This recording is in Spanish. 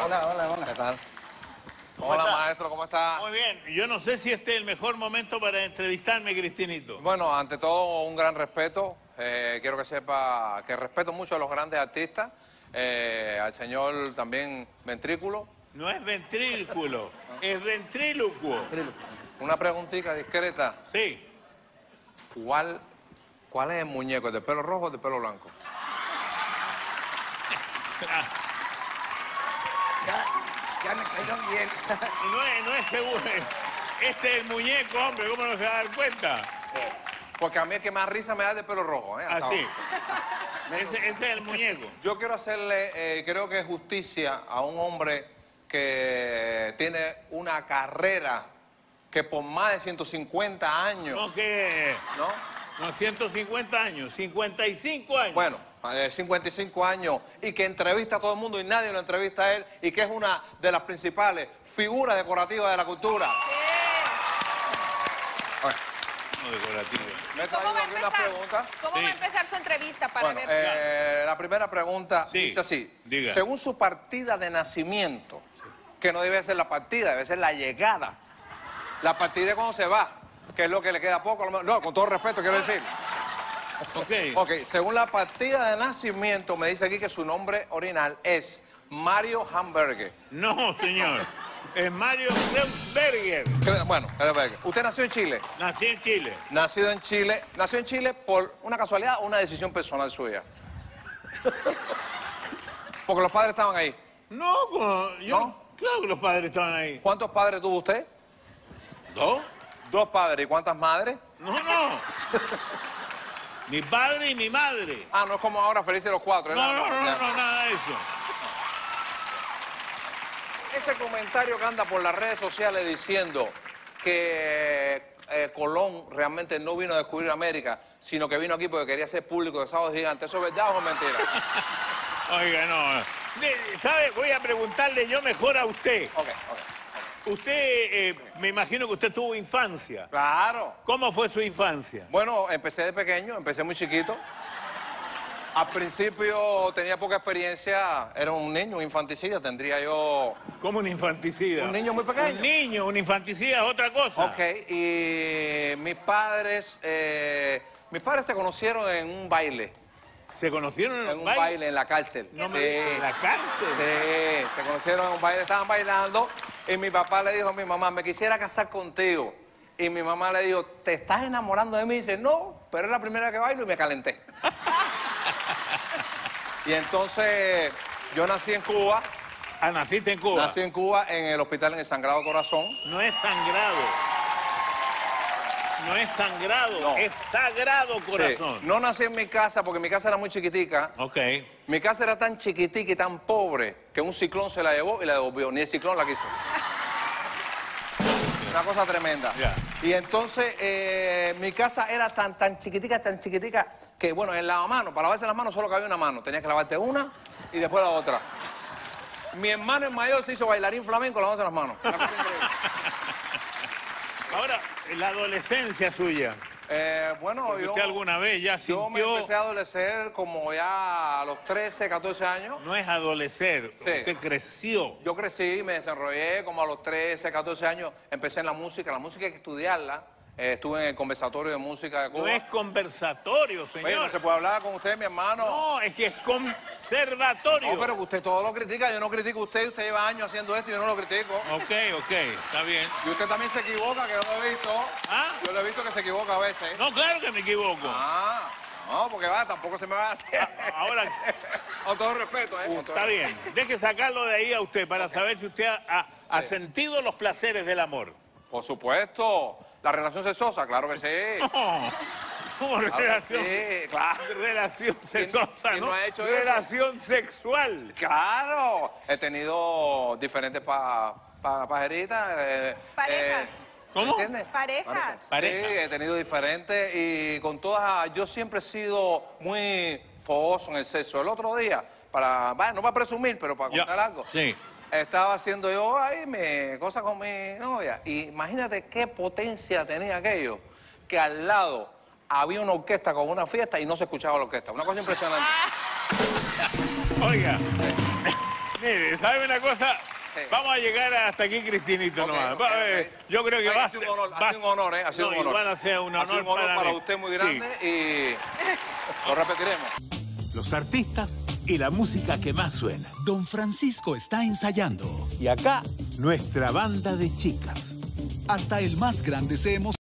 Hola. ¿Qué tal? ¿Cómo Hola, está? maestro, ¿cómo está? Muy bien. Yo no sé si este es el mejor momento para entrevistarme, Cristinito. Bueno, ante todo, un gran respeto. Quiero que sepa que respeto mucho a los grandes artistas, al señor también Ventrículo. No es ventrículo, es ventrílocuo. Una preguntita discreta. Sí. ¿Cuál es el muñeco? ¿El de pelo rojo o de pelo blanco? Ya me cayó bien. No es seguro. Este es el muñeco, hombre, ¿cómo no se va a dar cuenta? Porque a mí el que más risa me da es de pelo rojo, ¿eh? Hasta Así. ahora. Ese es el muñeco. Yo quiero hacerle, creo que justicia a un hombre que tiene una carrera que por más de 150 años, No, que... ¿no? No, 150 años, 55 años. Bueno, 55 años y que entrevista a todo el mundo y nadie lo entrevista a él y que es una de las principales figuras decorativas de la cultura. Bueno, No decorativo. me he ¿Cómo traído va a aquí unas empezar? preguntas. ¿Cómo va a empezar su entrevista para Bueno, ver? la primera pregunta Sí, dice así. diga. Según su partida de nacimiento, que no debe ser la partida, debe ser la llegada. La partida es cuando se va, que es lo que le queda poco. No, con todo respeto quiero decir. Ok. Ok, según la partida de nacimiento, me dice aquí que su nombre original es Mario Hamburger. No, señor. Es Mario Kreuzberger. Bueno, usted nació en Chile. Nací en Chile. Nació en Chile por una casualidad o una decisión personal suya. Porque los padres estaban ahí. No, yo... ¿No? Claro que los padres estaban ahí. ¿Cuántos padres tuvo usted? ¿Dos? 2 padres. ¿Y cuántas madres? No. Mi padre y mi madre. Ah, no es como ahora, felices los 4. No, nada de eso. Ese comentario que anda por las redes sociales diciendo que Colón realmente no vino a descubrir América, sino que vino aquí porque quería ser público de Sábado Gigante, ¿eso es verdad o es mentira? Oiga, no. ¿Sabe? Voy a preguntarle yo mejor a usted. Ok. Usted, me imagino que usted tuvo infancia. Claro. ¿Cómo fue su infancia? Bueno, empecé de pequeño, empecé muy chiquito. Al principio tenía poca experiencia, era un niño, un infanticida, tendría yo... ¿Cómo un infanticida? Un niño muy pequeño. Un niño, un infanticida es otra cosa. Ok, y mis padres se conocieron en un baile. ¿Se conocieron En un baile en la cárcel. No me Sí. diga, ¿en la cárcel? Sí, se conocieron en un baile, estaban bailando y mi papá le dijo a mi mamá, me quisiera casar contigo. Y mi mamá le dijo, ¿te estás enamorando de mí? Y dice, no, pero es la primera que bailo y me calenté. Y entonces yo nací en Cuba. Ah, naciste en Cuba. Nací en Cuba en el hospital en el Sagrado Corazón. No es sangrado. No es sangrado, No. es sagrado corazón. Sí. No nací en mi casa porque mi casa era muy chiquitica. Ok. Mi casa era tan chiquitica y tan pobre que un ciclón se la llevó y la devolvió. Ni el ciclón la quiso. Una cosa tremenda. Ya. Y entonces mi casa era tan chiquitica que, bueno, en lavamanos, para lavarse las manos solo cabía una mano. Tenías que lavarte una y después la otra. Mi hermano el mayor se hizo bailarín flamenco lavándose las manos. Una cosa increíble. Ahora, la adolescencia suya. Bueno, Porque ¿usted alguna vez ya yo me sintió...? empecé a adolecer como ya a los 13, 14 años. No es adolecer, Sí. usted creció. Yo crecí, me desarrollé como a los 13, 14 años. Empecé en la música hay que estudiarla. Estuve en el conversatorio de música de Cuba. No es conversatorio, señor. Oye, no se puede hablar con usted, mi hermano. No, es que es conservatorio. No, pero que usted todo lo critica. Yo no critico a usted. Usted lleva años haciendo esto y yo no lo critico. Ok, está bien. Y usted también se equivoca, que yo lo he visto. ¿Ah? Yo lo he visto que se equivoca a veces. No, claro que me equivoco. Ah, no, porque va, tampoco se me va a hacer. Ahora, Con todo respeto, ¿eh? Con todo está bien. Deje sacarlo de ahí a usted para saber si usted ha sentido los placeres del amor. Por supuesto. ¿La relación sexosa? Claro que sí. No, ¿cómo Claro que relación? sí, claro. Relación sexosa, ¿Quién ¿no? no ha hecho eso? Relación sexual. Claro. He tenido diferentes pajeritas. Parejas. ¿Cómo? ¿Entiendes? Parejas. Sí, Pareja. he tenido diferentes y con todas, yo siempre he sido muy fogoso en el sexo. El otro día, no para presumir, pero para contar algo. Sí. Estaba haciendo yo cosas con mi novia. Y imagínate qué potencia tenía aquello, que al lado había una orquesta con una fiesta y no se escuchaba la orquesta. Una cosa impresionante. Oiga, Mire, ¿sabe una cosa? Sí. Vamos a llegar hasta aquí, Cristinito, Ok, nomás. ok, Va, ok. Yo creo que Ha basta. sido un honor, ha basta. sido un honor, ¿eh? Ha sido No, un honor. igual ha sido un honor, Ha sido un honor para mí. usted muy Sí. grande y lo repetiremos. Los artistas y la música que más suena. Don Francisco está ensayando. Y acá, nuestra banda de chicas. Hasta el más grande se emociona.